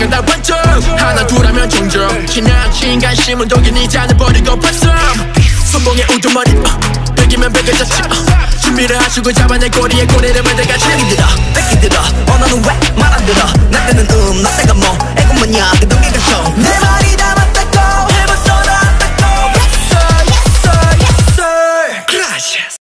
내가 날 번쩍 하나 둘하면 종종 지나친 관심은 독이 잔을 버리고 벌써 손봉에 우두머리 백이면 백여졌지 준비를 하시고 잡아내 꼬리에 꼬리를 만들까 책이 들어 뺏기 들어 너는 왜 말 안 들어 나 때는 나 때가 뭐 애고만야